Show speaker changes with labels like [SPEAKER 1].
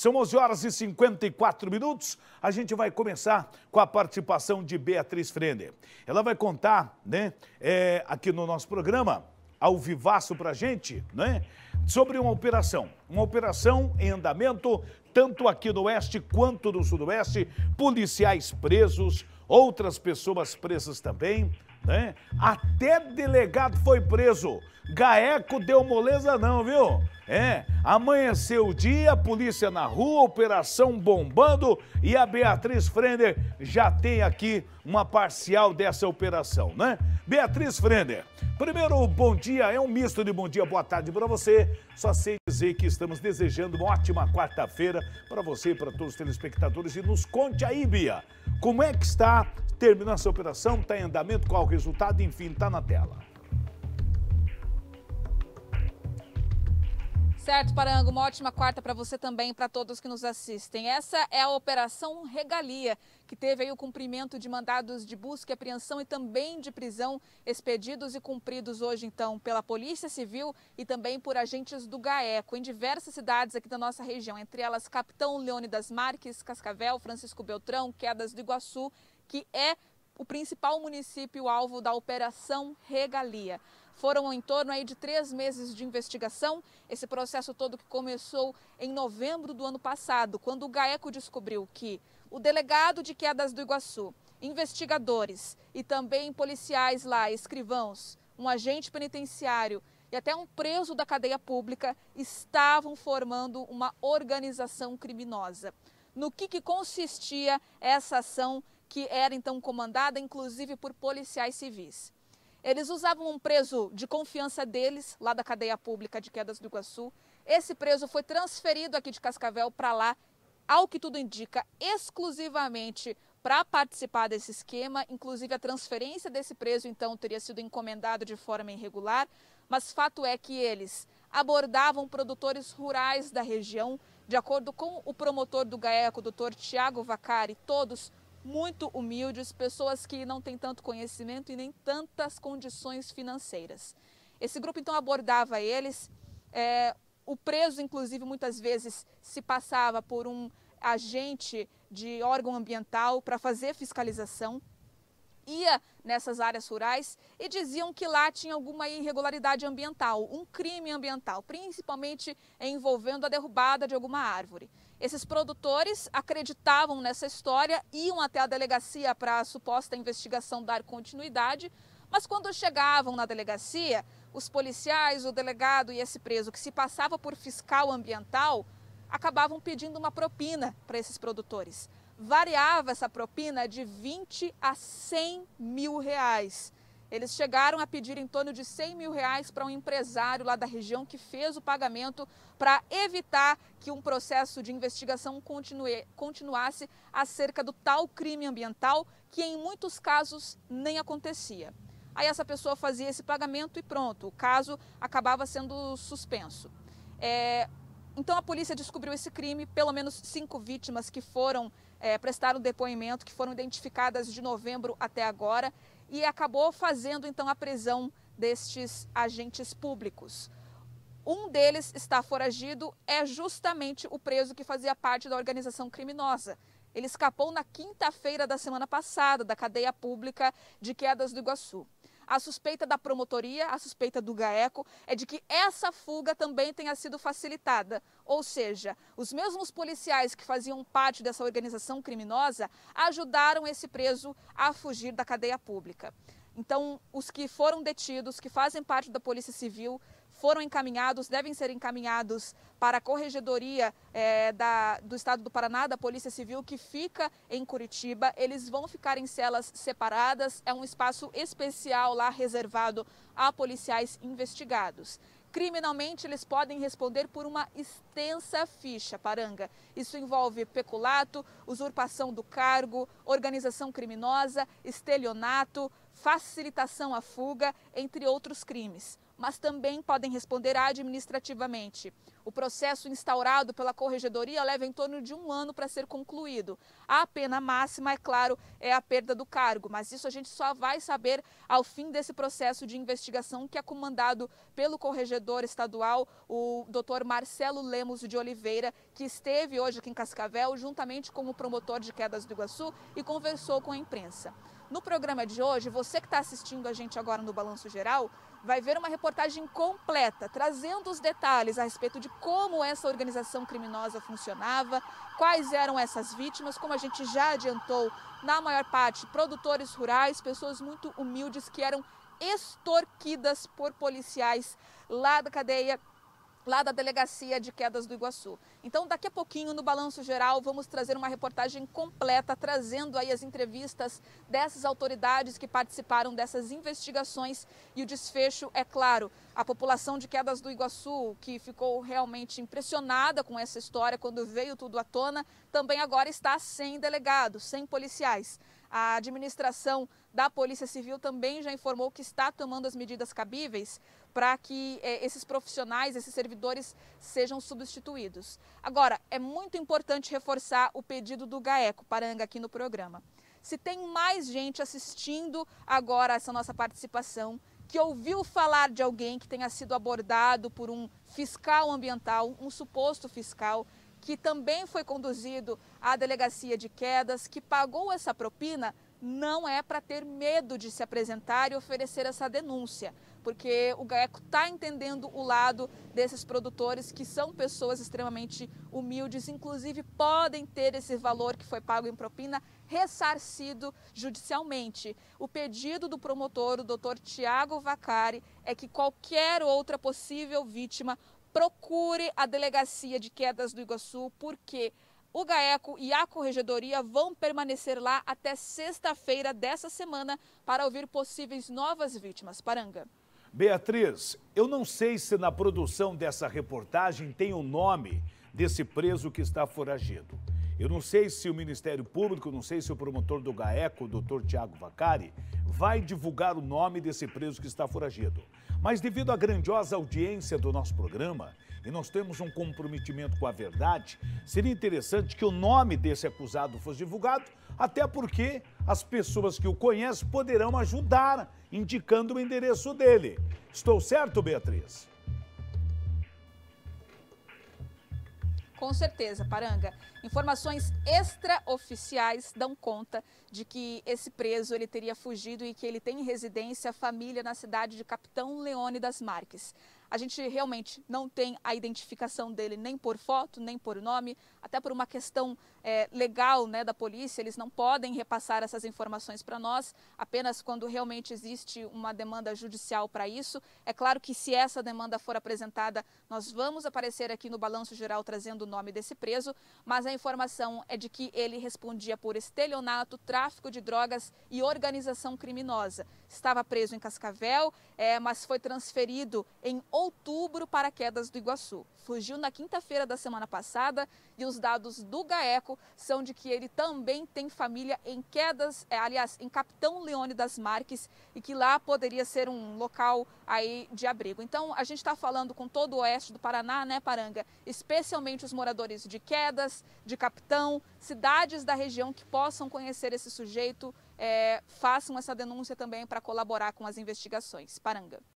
[SPEAKER 1] São 11 horas e 54 minutos. A gente vai começar com a participação de Beatriz Frender. Ela vai contar, né, aqui no nosso programa, ao vivaço pra gente, né, sobre uma operação em andamento, tanto aqui no Oeste quanto no Sudoeste, policiais presos, outras pessoas presas também, né? Até delegado foi preso. GAECO deu moleza não, viu? Amanheceu o dia, polícia na rua, operação bombando e a Beatriz Frender já tem aqui uma parcial dessa operação, né? Beatriz Frender, primeiro, bom dia, é um misto de bom dia, boa tarde para você. Só sei dizer que estamos desejando uma ótima quarta-feira para você e para todos os telespectadores. E nos conte aí, Bia, como é que está terminando essa operação, está em andamento, qual o resultado, enfim, está na tela.
[SPEAKER 2] Certo, Parango, uma ótima quarta para você também, para todos que nos assistem. Essa é a Operação Regalia, que teve aí o cumprimento de mandados de busca e apreensão e também de prisão expedidos e cumpridos hoje, então, pela Polícia Civil e também por agentes do GAECO, em diversas cidades aqui da nossa região, entre elas Capitão Leônidas Marques, Cascavel, Francisco Beltrão, Quedas do Iguaçu, que é o principal município alvo da Operação Regalia. Foram em torno aí de 3 meses de investigação, esse processo todo que começou em novembro do ano passado, quando o GAECO descobriu que o delegado de Quedas do Iguaçu, investigadores e também policiais lá, escrivãos, um agente penitenciário e até um preso da cadeia pública estavam formando uma organização criminosa. No que consistia essa ação que era então comandada inclusive por policiais civis? Eles usavam um preso de confiança deles, lá da cadeia pública de Quedas do Iguaçu. Esse preso foi transferido aqui de Cascavel para lá, ao que tudo indica, exclusivamente para participar desse esquema. Inclusive a transferência desse preso, então, teria sido encomendada de forma irregular. Mas fato é que eles abordavam produtores rurais da região, de acordo com o promotor do GAECO, o doutor Tiago Vacari, todos muito humildes, pessoas que não têm tanto conhecimento e nem tantas condições financeiras. Esse grupo então abordava eles, o preso inclusive muitas vezes se passava por um agente de órgão ambiental para fazer fiscalização, ia nessas áreas rurais e diziam que lá tinha alguma irregularidade ambiental, um crime ambiental, principalmente envolvendo a derrubada de alguma árvore. Esses produtores acreditavam nessa história, iam até a delegacia para a suposta investigação dar continuidade, mas quando chegavam na delegacia, os policiais, o delegado e esse preso que se passava por fiscal ambiental acabavam pedindo uma propina para esses produtores. Variava essa propina de 20 a 100 mil reais. Eles chegaram a pedir em torno de 100 mil reais para um empresário lá da região que fez o pagamento para evitar que um processo de investigação continuasse acerca do tal crime ambiental, que em muitos casos nem acontecia. Aí essa pessoa fazia esse pagamento e pronto, o caso acabava sendo suspenso. Então a polícia descobriu esse crime, pelo menos 5 vítimas que foram prestar o depoimento, que foram identificadas de novembro até agora, e acabou fazendo então a prisão destes agentes públicos. Um deles está foragido, é justamente o preso que fazia parte da organização criminosa. Ele escapou na quinta-feira da semana passada da cadeia pública de Quedas do Iguaçu. A suspeita da promotoria, a suspeita do GAECO, é de que essa fuga também tenha sido facilitada. Ou seja, os mesmos policiais que faziam parte dessa organização criminosa ajudaram esse preso a fugir da cadeia pública. Então, os que foram detidos, que fazem parte da Polícia Civil, foram encaminhados, devem ser encaminhados para a Corregedoria do Estado do Paraná, da Polícia Civil, que fica em Curitiba. Eles vão ficar em celas separadas, é um espaço especial lá reservado a policiais investigados. Criminalmente, eles podem responder por uma extensa ficha, Paranga. Isso envolve peculato, usurpação do cargo, organização criminosa, estelionato, facilitação à fuga, entre outros crimes. Mas também podem responder administrativamente. O processo instaurado pela Corregedoria leva em torno de 1 ano para ser concluído. A pena máxima, é claro, é a perda do cargo, mas isso a gente só vai saber ao fim desse processo de investigação que é comandado pelo corregedor estadual, o Dr. Marcelo Lemos de Oliveira, que esteve hoje aqui em Cascavel, juntamente com o promotor de Quedas do Iguaçu, e conversou com a imprensa. No programa de hoje, você que está assistindo a gente agora no Balanço Geral, vai ver uma reportagem completa, trazendo os detalhes a respeito de como essa organização criminosa funcionava, quais eram essas vítimas, como a gente já adiantou, na maior parte, produtores rurais, pessoas muito humildes que eram extorquidas por policiais lá da cadeia, lá da Delegacia de Quedas do Iguaçu. Então, daqui a pouquinho, no Balanço Geral, vamos trazer uma reportagem completa, trazendo aí as entrevistas dessas autoridades que participaram dessas investigações e o desfecho, é claro, a população de Quedas do Iguaçu, que ficou realmente impressionada com essa história quando veio tudo à tona, também agora está sem delegados, sem policiais. A administração da Polícia Civil também já informou que está tomando as medidas cabíveis para que esses profissionais, esses servidores sejam substituídos. Agora, é muito importante reforçar o pedido do GAECO, Paranga, aqui no programa. Se tem mais gente assistindo agora essa nossa participação, que ouviu falar de alguém que tenha sido abordado por um fiscal ambiental, um suposto fiscal, que também foi conduzido à Delegacia de Quedas, que pagou essa propina, não é para ter medo de se apresentar e oferecer essa denúncia, porque o GAECO está entendendo o lado desses produtores, que são pessoas extremamente humildes, inclusive podem ter esse valor que foi pago em propina ressarcido judicialmente. O pedido do promotor, o Dr. Tiago Vacari, é que qualquer outra possível vítima procure a Delegacia de Quedas do Iguaçu, porque o GAECO e a Corregedoria vão permanecer lá até sexta-feira dessa semana para ouvir possíveis novas vítimas. Paranga.
[SPEAKER 1] Beatriz, eu não sei se na produção dessa reportagem tem o nome desse preso que está foragido. Eu não sei se o Ministério Público, não sei se o promotor do GAECO, o Dr. Tiago Vacari, vai divulgar o nome desse preso que está foragido. Mas devido à grandiosa audiência do nosso programa, e nós temos um comprometimento com a verdade, seria interessante que o nome desse acusado fosse divulgado, até porque as pessoas que o conhecem poderão ajudar, indicando o endereço dele. Estou certo, Beatriz?
[SPEAKER 2] Com certeza, Paranga. Informações extraoficiais dão conta de que esse preso ele teria fugido e que ele tem residência, família na cidade de Capitão Leônidas Marques. A gente realmente não tem a identificação dele nem por foto, nem por nome, até por uma questão legal, né, da polícia. Eles não podem repassar essas informações para nós, apenas quando realmente existe uma demanda judicial para isso. É claro que se essa demanda for apresentada, nós vamos aparecer aqui no Balanço Geral trazendo o nome desse preso, mas a informação é de que ele respondia por estelionato, tráfico de drogas e organização criminosa. Estava preso em Cascavel, mas foi transferido em outubro para Quedas do Iguaçu. Fugiu na quinta-feira da semana passada e os dados do GAECO são de que ele também tem família em Quedas, aliás, em Capitão Leônidas Marques, e que lá poderia ser um local aí de abrigo. Então, a gente está falando com todo o oeste do Paraná, né, Paranga? Especialmente os moradores de Quedas, de Capitão, cidades da região que possam conhecer esse sujeito, façam essa denúncia também para colaborar com as investigações. Paranga.